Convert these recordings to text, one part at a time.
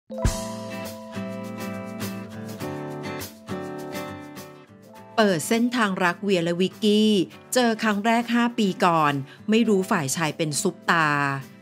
เปิดเส้นทางรักเวียและวิกกี้เจอครั้งแรก5 ปีก่อนไม่รู้ฝ่ายชายเป็นซุปตา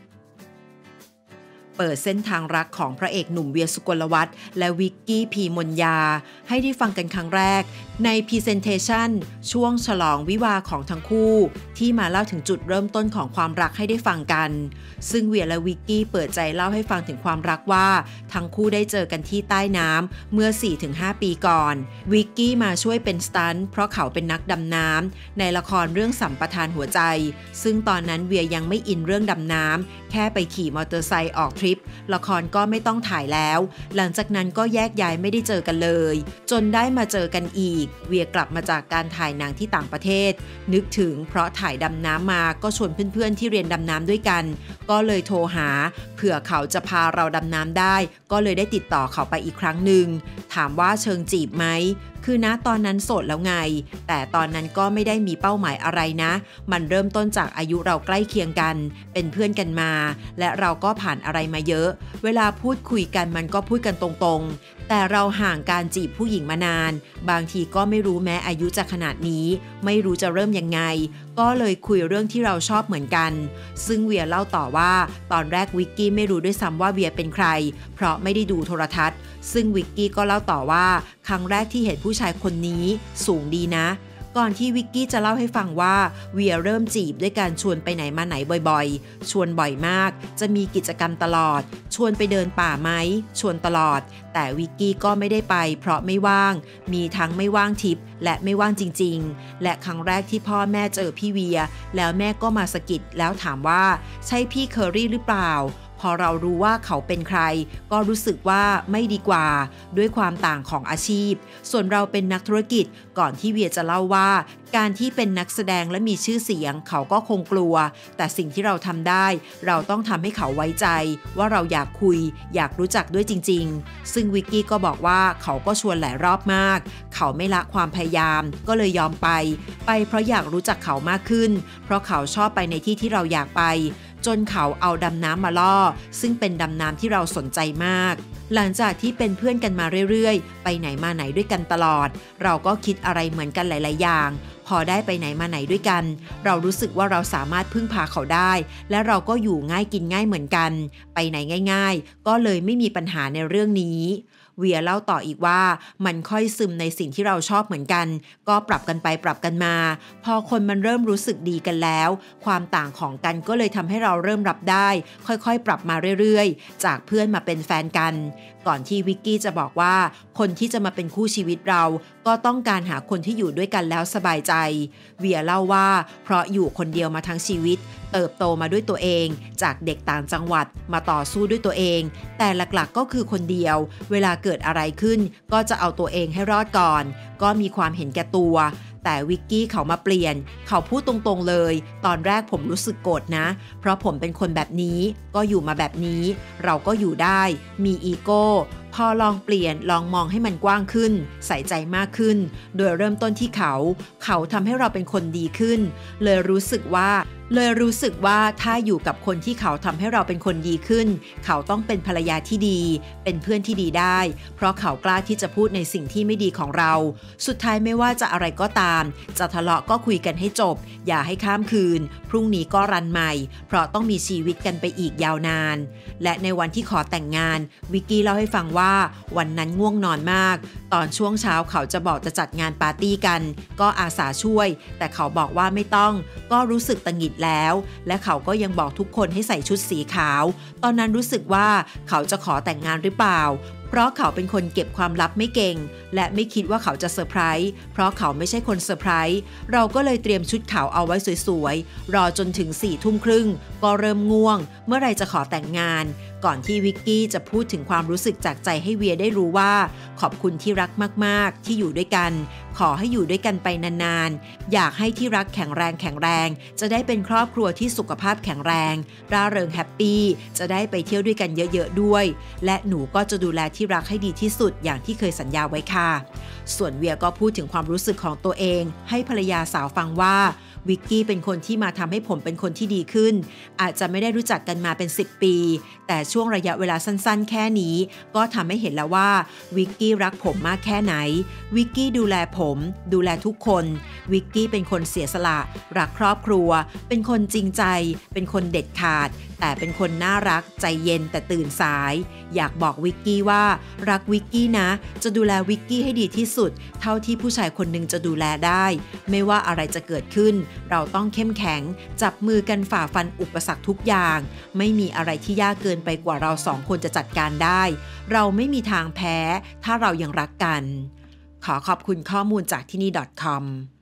เปิดเส้นทางรักของพระเอกหนุ่มเวียสุกลวัฒน์และวิกกี้พีมนยาให้ได้ฟังกันครั้งแรกในพรีเซนเทชันช่วงฉลองวิวาห์ของทั้งคู่ที่มาเล่าถึงจุดเริ่มต้นของความรักให้ได้ฟังกันซึ่งเวียและวิกกี้เปิดใจเล่าให้ฟังถึงความรักว่าทั้งคู่ได้เจอกันที่ใต้น้ำเมื่อ 4-5 ปีก่อนวิกกี้มาช่วยเป็นสตันท์เพราะเขาเป็นนักดำน้ำในละครเรื่องสัมปทานหัวใจซึ่งตอนนั้นเวียยังไม่อินเรื่องดำน้ำแค่ไปขี่มอเตอร์ไซค์ออกทริปละครก็ไม่ต้องถ่ายแล้วหลังจากนั้นก็แยกย้ายไม่ได้เจอกันเลยจนได้มาเจอกันอีกเวียกลับมาจากการถ่ายหนังที่ต่างประเทศนึกถึงเพราะถ่ายดำน้ำมาก็ชวนเพื่อนๆที่เรียนดำน้ำด้วยกันก็เลยโทรหาเผื่อเขาจะพาเราดำน้ำได้ก็เลยได้ติดต่อเขาไปอีกครั้งหนึ่งถามว่าเชิงจีบไหมคือณตอนนั้นโสดแล้วไงแต่ตอนนั้นก็ไม่ได้มีเป้าหมายอะไรนะมันเริ่มต้นจากอายุเราใกล้เคียงกันเป็นเพื่อนกันมาและเราก็ผ่านอะไรมาเยอะเวลาพูดคุยกันมันก็พูดกันตรงๆแต่เราห่างการจีบผู้หญิงมานานบางทีก็ไม่รู้แม้อายุจะขนาดนี้ไม่รู้จะเริ่มยังไงก็เลยคุยเรื่องที่เราชอบเหมือนกันซึ่งเวียเล่าต่อว่าตอนแรกวิกกี้ไม่รู้ด้วยซ้ำว่าเวียเป็นใครเพราะไม่ได้ดูโทรทัศน์ซึ่งวิกกี้ก็เล่าต่อว่าครั้งแรกที่เห็นผู้ชายคนนี้สูงดีนะก่อนที่วิกกี้จะเล่าให้ฟังว่าเวียเริ่มจีบด้วยการชวนไปไหนมาไหนบ่อยๆชวนบ่อยมากจะมีกิจกรรมตลอดชวนไปเดินป่าไหมชวนตลอดแต่วิกกี้ก็ไม่ได้ไปเพราะไม่ว่างมีทั้งไม่ว่างทิพย์และไม่ว่างจริงๆและครั้งแรกที่พ่อแม่เจอพี่เวียแล้วแม่ก็มาสะกิดแล้วถามว่าใช่พี่เคอรี่หรือเปล่าพอเรารู้ว่าเขาเป็นใครก็รู้สึกว่าไม่ดีกว่าด้วยความต่างของอาชีพส่วนเราเป็นนักธุรกิจก่อนที่เวียจะเล่าว่าการที่เป็นนักแสดงและมีชื่อเสียงเขาก็คงกลัวแต่สิ่งที่เราทำได้เราต้องทำให้เขาไว้ใจว่าเราอยากคุยอยากรู้จักด้วยจริงๆซึ่งวิกกี้ก็บอกว่าเขาก็ชวนหลายรอบมากเขาไม่ละความพยายามก็เลยยอมไปเพราะอยากรู้จักเขามากขึ้นเพราะเขาชอบไปในที่ที่เราอยากไปจนเขาเอาดำน้ำมาล่อซึ่งเป็นดำน้ำที่เราสนใจมากหลังจากที่เป็นเพื่อนกันมาเรื่อยๆไปไหนมาไหนด้วยกันตลอดเราก็คิดอะไรเหมือนกันหลายๆอย่างพอได้ไปไหนมาไหนด้วยกันเรารู้สึกว่าเราสามารถพึ่งพาเขาได้และเราก็อยู่ง่ายกินง่ายเหมือนกันไปไหนง่ายๆก็เลยไม่มีปัญหาในเรื่องนี้เวียเล่าต่ออีกว่ามันค่อยซึมในสิ่งที่เราชอบเหมือนกันก็ปรับกันไปปรับกันมาพอคนมันเริ่มรู้สึกดีกันแล้วความต่างของกันก็เลยทำให้เราเริ่มรับได้ค่อยๆปรับมาเรื่อยๆจากเพื่อนมาเป็นแฟนกันก่อนที่วิกกี้จะบอกว่าคนที่จะมาเป็นคู่ชีวิตเราก็ต้องการหาคนที่อยู่ด้วยกันแล้วสบายใจเวียเล่าว่าเพราะอยู่คนเดียวมาทั้งชีวิตเติบโตมาด้วยตัวเองจากเด็กต่างจังหวัดมาต่อสู้ด้วยตัวเองแต่หลักๆก็คือคนเดียวเวลาเกิดอะไรขึ้นก็จะเอาตัวเองให้รอดก่อนก็มีความเห็นแก่ตัวแต่วิกกี้เขามาเปลี่ยนเขาพูดตรงๆเลยตอนแรกผมรู้สึกโกรธนะเพราะผมเป็นคนแบบนี้ก็อยู่มาแบบนี้เราก็อยู่ได้มีอีโก้พอลองเปลี่ยนลองมองให้มันกว้างขึ้นใส่ใจมากขึ้นโดยเริ่มต้นที่เขาทำให้เราเป็นคนดีขึ้นเลยรู้สึกว่าถ้าอยู่กับคนที่เขาทำให้เราเป็นคนดีขึ้นเขาต้องเป็นภรรยาที่ดีเป็นเพื่อนที่ดีได้เพราะเขากล้าที่จะพูดในสิ่งที่ไม่ดีของเราสุดท้ายไม่ว่าจะอะไรก็ตามจะทะเลาะก็คุยกันให้จบอย่าให้ข้ามคืนพรุ่งนี้ก็รันใหม่เพราะต้องมีชีวิตกันไปอีกยาวนานและในวันที่ขอแต่งงานวิกกี้เล่าให้ฟังว่าวันนั้นง่วงนอนมากตอนช่วงเช้าเขาจะบอกจะจัดงานปาร์ตี้กันก็อาสาช่วยแต่เขาบอกว่าไม่ต้องก็รู้สึกตังหิดแล้วและเขาก็ยังบอกทุกคนให้ใส่ชุดสีขาวตอนนั้นรู้สึกว่าเขาจะขอแต่งงานหรือเปล่าเพราะเขาเป็นคนเก็บความลับไม่เก่งและไม่คิดว่าเขาจะเซอร์ไพรส์เพราะเขาไม่ใช่คนเซอร์ไพรส์เราก็เลยเตรียมชุดขาวเอาไว้สวยๆรอจนถึง4:30ก็เริ่มง่วงเมื่อไรจะขอแต่งงานก่อนที่วิกกี้จะพูดถึงความรู้สึกจากใจให้เวียได้รู้ว่าขอบคุณที่รักมากๆที่อยู่ด้วยกันขอให้อยู่ด้วยกันไปนานๆอยากให้ที่รักแข็งแรงจะได้เป็นครอบครัวที่สุขภาพแข็งแรงร่าเริงแฮปปี้จะได้ไปเที่ยวด้วยกันเยอะๆด้วยและหนูก็จะดูแลที่ที่รักให้ดีที่สุดอย่างที่เคยสัญญาไว้ค่ะส่วนเวียก็พูดถึงความรู้สึกของตัวเองให้ภรรยาสาวฟังว่าวิกกี้เป็นคนที่มาทำให้ผมเป็นคนที่ดีขึ้นอาจจะไม่ได้รู้จักกันมาเป็น10 ปีแต่ช่วงระยะเวลาสั้นๆแค่นี้ก็ทำให้เห็นแล้วว่าวิกกี้รักผมมากแค่ไหนวิกกี้ดูแลผมดูแลทุกคนวิกกี้เป็นคนเสียสละรักครอบครัวเป็นคนจริงใจเป็นคนเด็ดขาดแต่เป็นคนน่ารักใจเย็นแต่ตื่นสายอยากบอกวิกกี้ว่ารักวิกกี้นะจะดูแลวิกกี้ให้ดีที่สุดเท่าที่ผู้ชายคนหนึ่งจะดูแลได้ไม่ว่าอะไรจะเกิดขึ้นเราต้องเข้มแข็งจับมือกันฝ่าฟันอุปสรรคทุกอย่างไม่มีอะไรที่ยากเกินไปกว่าเราสองคนจะจัดการได้เราไม่มีทางแพ้ถ้าเรายังรักกันขอขอบคุณข้อมูลจากที่นี่ .com